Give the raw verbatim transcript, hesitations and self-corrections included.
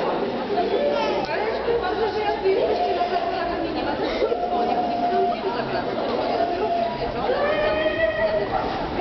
Ale bardzo, że jak wy jesteście na zakładach, mnie nie ma, to się dzwonię, bo nie chcę nic zabrać.